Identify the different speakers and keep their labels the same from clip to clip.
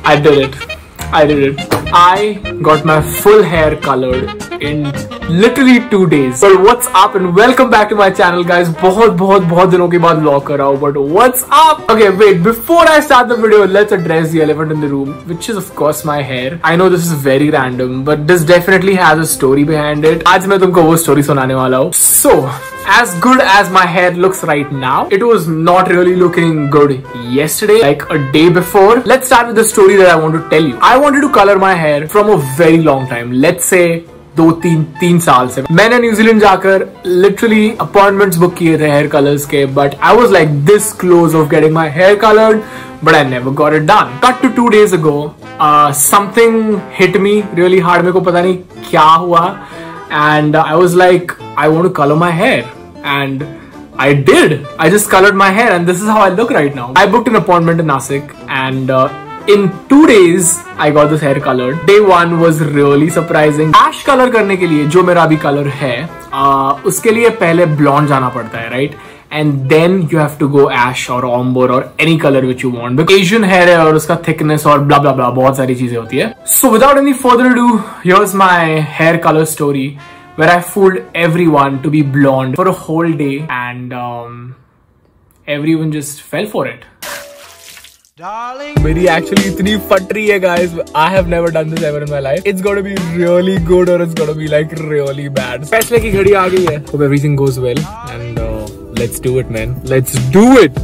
Speaker 1: I did it. I did it. I got my full hair colored in literally 2 days. But what's up and welcome back to my channel, guys. बहुत दिनों के बाद vlog कर रहा हूँ. But what's up? Okay, wait. Before I start the video, let's address the elephant in the room, which is of course my hair. I know this is very random, but this definitely has a story behind it. आज मैं तुमको वो story सुनाने वाला हूँ. So, as good as my hair looks right now, it was not really looking good yesterday, like a day before. Let's start with the story that I want to tell you. I wanted to color my hair from a very long time. Let's say 2-3 साल से मैंने New Zealand जाकर literally appointments book किए थे hair colours के, but I was like this close of getting my hair coloured, but I never got it done. Cut to 2 days ago, something hit me really hard. मेरे को पता नहीं क्या हुआ, and I was like, I want to color my hair, and I did. I just colored my hair, and this is how I look right now. I booked an appointment in Nasik, and in 2 days I got this hair colored. Day 1 was really surprising. Ash color करने के लिए जो मेरा अभी color है, उसके लिए पहले blonde जाना पड़ता है, right? And then you have to go ash or ombre or any color which you want. Because Asian hair है और उसका thickness और blah blah blah बहुत सारी चीजें होती है. So without any further ado, here's my hair color story, where I fooled everyone to be blonde for a whole day, and everyone just fell for it. Darling, मेरी actually इतनी फट रही है, guys. I have never done this ever in my life. It's gonna be really good or it's gonna be like really bad. फैसले की घड़ी आ गई है. Hope everything goes well, and let's do it, man. Let's do it.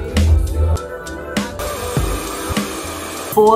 Speaker 1: For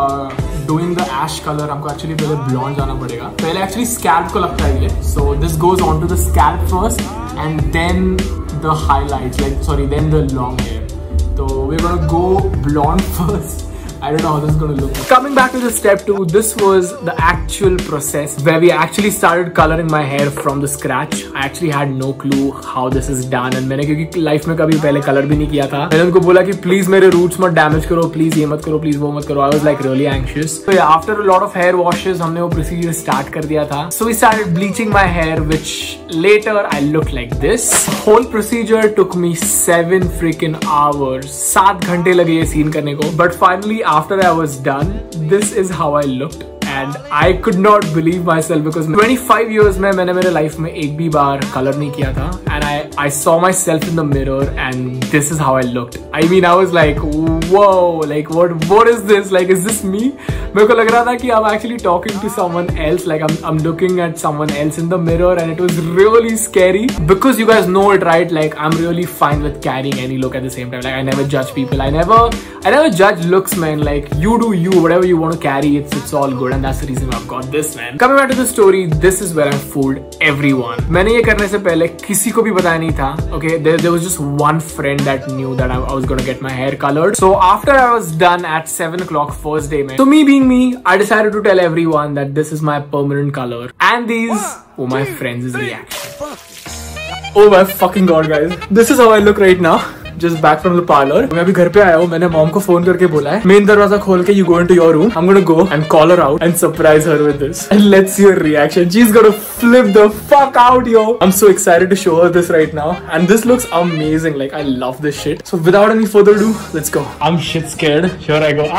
Speaker 1: doing the ash color, हमको actually पहले blonde जाना पड़ेगा. पहले actually scalp को लगता है ये. So this goes on to the scalp first, and then the highlights. Then the long hair. So we're gonna go blonde first. I don't know how this is gonna look. Coming back to the step 2, this was the actual process where we actually started coloring my hair from the scratch. I actually had no clue how this is done, and मैंने क्योंकि life में कभी पहले colour भी नहीं किया था, मैंने उनको बोला कि प्लीज मेरे रूट्स मत डैमेज करो, प्लीज ये मत करो, प्लीज वो मत करो. I was like really anxious. So yeah, after a lot of hair washes, हमने वो procedure start कर दिया था. So we started bleaching my hair, which later I looked like this. The whole procedure took me 7 freaking hours. 7 घंटे लगे ये scene करने को. But finally, after I was done, this is how I looked, and I could not believe myself because 25 years में मैंने मेरे life में एक भी बार कलर नहीं किया था, and I saw myself in the mirror, and this is how I looked. I mean, I was like, whoa, like what is this? Like, is this me? मेरे को लग रहा था कि I'm actually talking to someone else, like I'm looking at someone else in the mirror, and it was really scary because you guys know it, right? Like, I'm really fine with carrying any look at the same time. Like, I never judge people. I never judge looks, man. Like, you do you, whatever you want to carry, it's all good, and that's the reason I've got this, man. Coming back to the story, this is where I fooled everyone. मैंने ये करने से पहले किसी को भी बताया नहीं था. Okay, there was just one friend that knew that I was gonna get my hair colored. So after I was done at 7 o'clock first day, man. So me being me, I decided to tell everyone that this is my permanent color, and these were my friends' reaction. Oh my fucking god, guys. This is how I look right now. Just back from the parlor. मैं अभी घर पे आया हूँ. मैंने mom को phone करके बोला है मेन दरवाजा खोल के you go into your room. I'm gonna go and call her out and surprise her with this. And let's see her reaction. She's gonna flip the fuck out, yo. I'm so excited to show her this right now. And this looks amazing. Like, I love this shit. So without any further ado, let's go. I'm shit scared. Here I go.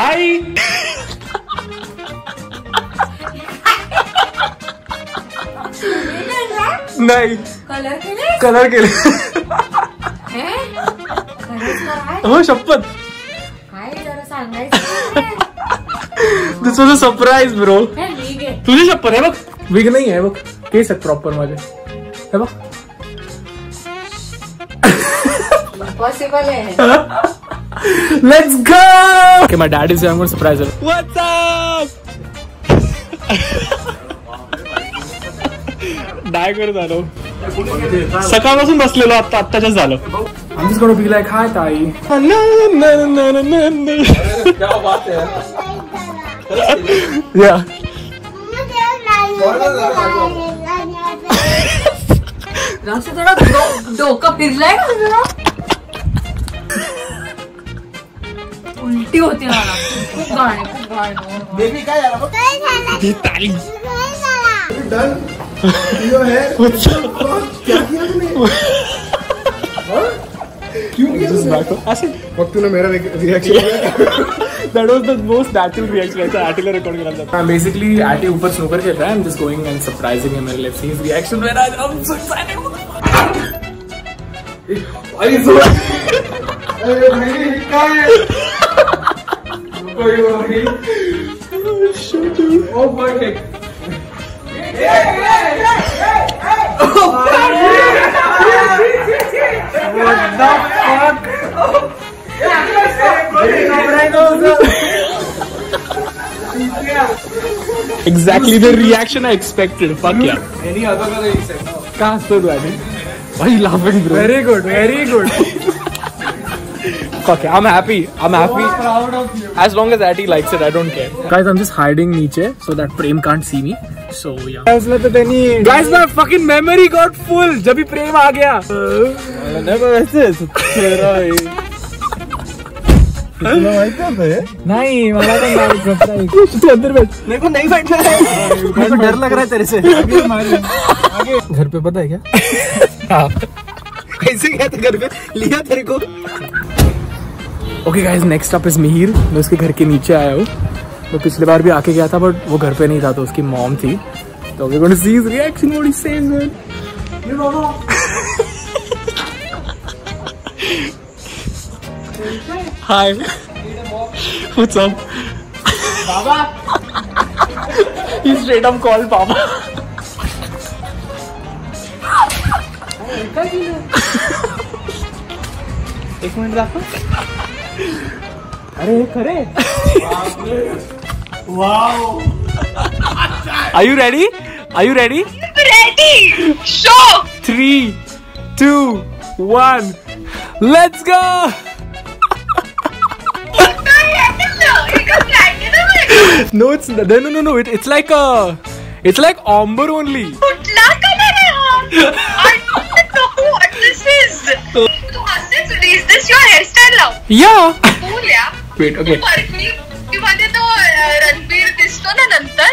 Speaker 1: नहीं colour के लिए हो शपथ. This was a surprise, bro. तुझे शपथ है बघ. Wig नहीं है बघ. केस है प्रॉपर माझे है बघ. Impossible है. Let's go. Okay, my dad is here. I'm going to surprise her. What's up? Dye कर झालो. सकाळपासून बसलेलो आत्ताच झालं. I'm just gonna be like, hi ताई. क्या बात है? Yeah.
Speaker 2: थोड़ा डोका फिरलाय का तुझा? उलटी होती मला. खूप गाणे. बेबी काय झालं बघ? ती ताई. डन. यो है. क्या किया तूने? क्यों किया? ऐसे वक्त तूने मेरा reaction
Speaker 1: That was the most natural reaction. ऐसा आटी ले record करा था. Basically आटी ऊपर snooker खेल रहा है. I'm just going and surprising him. Let's see his reaction. When I'm so excited. Why is so? अरे भाई क्या है? कोई नहीं. Oh perfect. What the fuck? Exactly the reaction I expected. Fuck yeah.
Speaker 2: Any other color you said?
Speaker 1: Why are you laughing, bro?
Speaker 2: Very good, very good.
Speaker 1: Fuck yeah, I'm happy. I'm happy.
Speaker 2: So proud of you.
Speaker 1: As long as Ati likes it, I don't care. Guys, I'm just hiding niche so that Prem can't see me. So yeah. Guys, my fucking memory got full. जब भी प्रेम आ गया. नहीं मला तो नहीं तू अंदर बैठ. मेरे को नहीं बैठना है. मेरे को डर लग रहा है तेरे से. आगे घर पे पता है क्या? कैसे गया था घर पे? लिया तेरे को. Okay guys, next up is Mihir. मैं उसके घर के नीचे आया हूँ. मैं पिछले बार भी आके गया था, बट वो घर पे नहीं था, तो उसकी मॉम थी. So we're going to see his reaction, what he says, man.
Speaker 2: You know.
Speaker 1: Hi. What's up?
Speaker 2: Baba.
Speaker 1: He straight up called Baba. एक मिनट रखो. अरे खरे.
Speaker 2: Wow.
Speaker 1: Are you ready? Are you ready?
Speaker 3: Ready. Show.
Speaker 1: 3, 2, 1. Let's go. No, it's no. It's like ombre only.
Speaker 3: I don't know what this is. Is this your hairstyle now?
Speaker 1: Yeah.
Speaker 3: Cool, yeah.
Speaker 1: Wait, okay.
Speaker 3: मध्ये तो रणबीर दिसतो ना नंतर.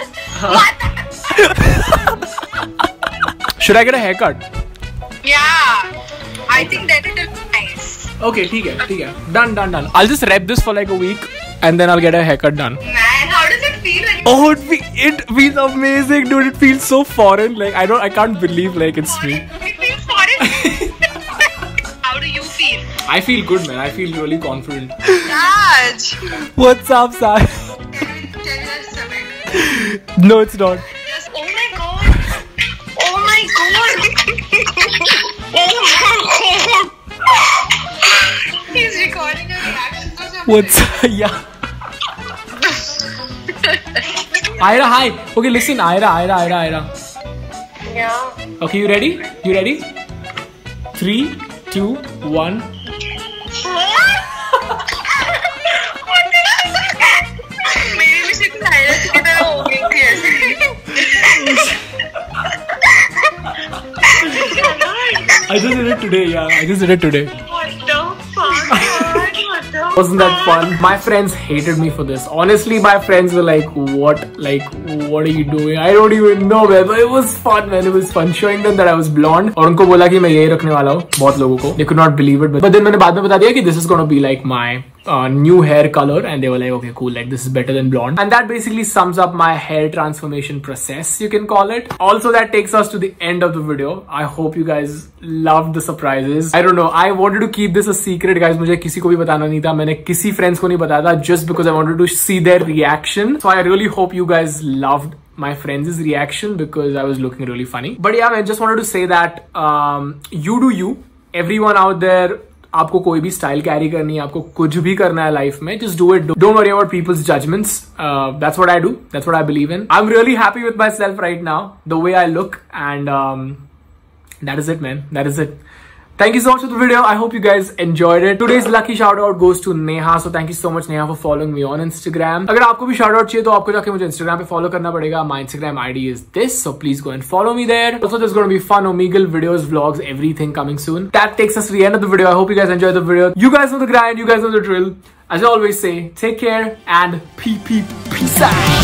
Speaker 1: Should I get a haircut?
Speaker 3: Yeah, I think that it will be nice.
Speaker 1: Okay, ठीक है. Done. I'll just rep this for like a week and then I'll get a haircut done.
Speaker 3: Man, how does it feel?
Speaker 1: Oh, it feels amazing, dude. It feels so foreign. Like I can't believe like it's me.
Speaker 3: It feels foreign. How do you feel?
Speaker 1: I feel good, man. I feel really confident.
Speaker 3: Raj.
Speaker 1: What's up, Sai? No, it's not.
Speaker 3: Just, oh my god. Oh my god. Oh my god. He's recording a reaction to something.
Speaker 1: What's yeah. Ira, hi. Okay, listen, Ira.
Speaker 3: Yeah.
Speaker 1: Okay, you ready? 3, 2, 1.
Speaker 3: मेरी भी शक्ल आयरा की तरह हो गई थी ऐसे.
Speaker 1: I just did it today. Yeah, I just did it today.
Speaker 3: What the fuck?
Speaker 1: Wasn't that fun? My friends hated me for this. Honestly, my friends were like, what are you doing? I don't even know, man. But it was fun, man. It was fun showing them that I was blonde. और उनको बोला कि मैं यही रखने वाला हूँ. बहुत लोगों को. They could not believe it. But then मैंने बाद में बता दिया कि this is gonna be like my new hair color, and they were like, okay, cool, like this is better than blonde. And that basically sums up my hair transformation process, you can call it. Also, that takes us to the end of the video. I hope you guys loved the surprises. I don't know, I wanted to keep this a secret, guys. मुझे किसी को भी बताना नहीं था. मैंने किसी friends को नहीं बताया था, just because I wanted to see their reaction. So I really hope you guys loved my friends' reaction because I was looking really funny. But yeah, I just wanted to say that you do you. Everyone out there, आपको कोई भी style carry करनी है, आपको कुछ भी करना है लाइफ में, just do it. Don't worry about people's judgments. That's what I do. That's what I believe in. I'm really happy with myself right now, the way I look, and that is it, man. That is it. Thank you so much for the video. I hope you guys enjoyed it. Today's lucky shout out goes to Neha. So thank you so much, Neha, for following me on Instagram. अगर आपको भी shout out चाहिए तो आपको जाके मुझे Instagram पे follow करना पड़ेगा. My Instagram ID is this, so please go and follow me there. Also, there's going to be fun Omegle videos, vlogs, everything coming soon. That takes us to the end of the video. I hope you guys enjoyed the video. You guys know the grind. You guys know the drill. As I always say, take care and peace out.